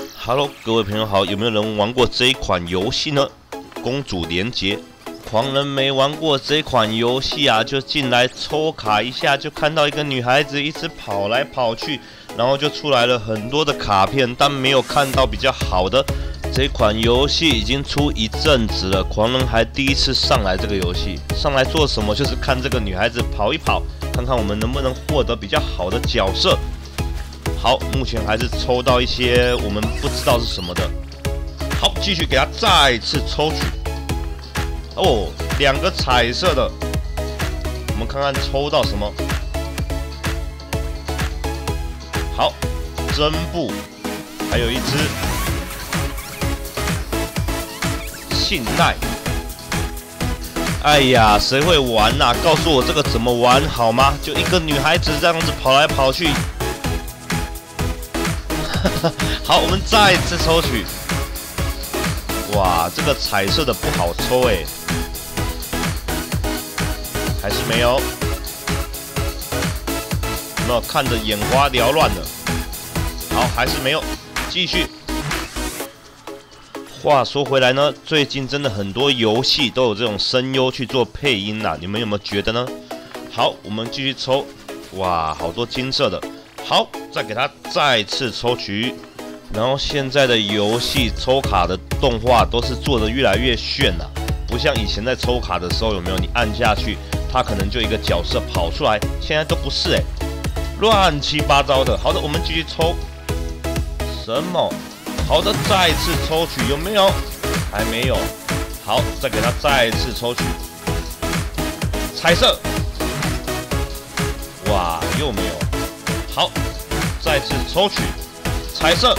Hello， 各位朋友好，有没有人玩过这一款游戏呢？公主连结，狂人没玩过这款游戏啊，就进来抽卡一下，就看到一个女孩子一直跑来跑去，然后就出来了很多的卡片，但没有看到比较好的。这款游戏已经出一阵子了，狂人还第一次上来这个游戏，上来做什么？就是看这个女孩子跑一跑，看看我们能不能获得比较好的角色。好，目前还是抽到一些我们不知道是什么的。好，继续给他再次抽取。哦，2个彩色的，我们看看抽到什么。好，真布，还有一只信赖。哎呀，谁会玩啊？告诉我这个怎么玩好吗？就一个女孩子这样子跑来跑去。好，我们再次抽取。哇，这个彩色的不好抽哎，还是没有。有没有看得眼花缭乱的？好，还是没有。继续。话说回来呢，最近真的很多游戏都有这种声优去做配音啦，你们有没有觉得呢？好，我们继续抽。哇，好多金色的。好，再给它再次抽取，然后现在的游戏抽卡的动画都是做得越来越炫了，不像以前在抽卡的时候，有没有？你按下去，它可能就一个角色跑出来，现在都不是哎，乱七八糟的。好的，我们继续抽，什么？好的，再次抽取，有没有？还没有。好，再给它再次抽取，彩色，哇，又没有。好，再次抽取彩色，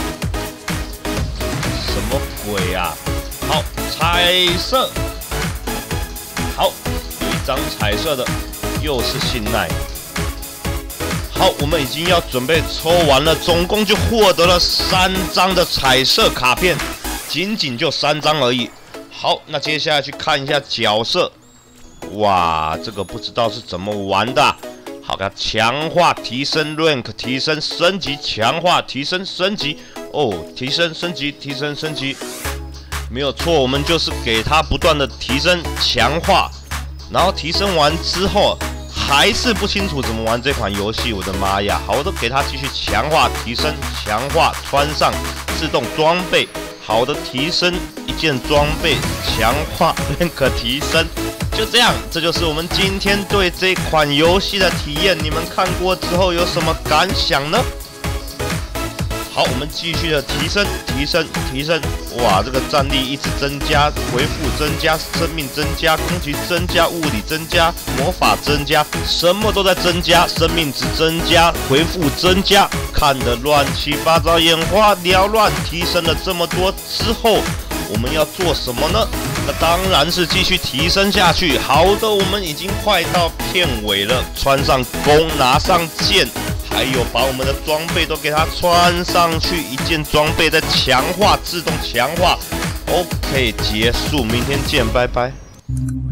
什么鬼啊？好，彩色，好，有一张彩色的，又是信赖。好，我们已经要准备抽完了，总共就获得了3张的彩色卡片，仅仅就3张而已。好，那接下来去看一下角色。哇，这个不知道是怎么玩的啊。好，给它强化、提升 rank、提升、升级、强化、提升、升级。哦，提升、升级、提升、升级，没有错，我们就是给它不断的提升、强化，然后提升完之后还是不清楚怎么玩这款游戏。我的妈呀！好的，给它继续强化、提升、强化、穿上自动装备。好的，提升一件装备，强化 rank 提升。就这样，这就是我们今天对这款游戏的体验。你们看过之后有什么感想呢？好，我们继续的提升、提升、提升。哇，这个战力一直增加，回复增加，生命增加，攻击增加，物理增加，魔法增加，什么都在增加，生命值增加，回复增加，看得乱七八糟，眼花缭乱。提升了这么多之后，我们要做什么呢？那当然是继续提升下去。好的，我们已经快到片尾了，穿上弓，拿上剑，还有把我们的装备都给它穿上去，一件装备再强化，自动强化。OK， 结束，明天见，拜拜。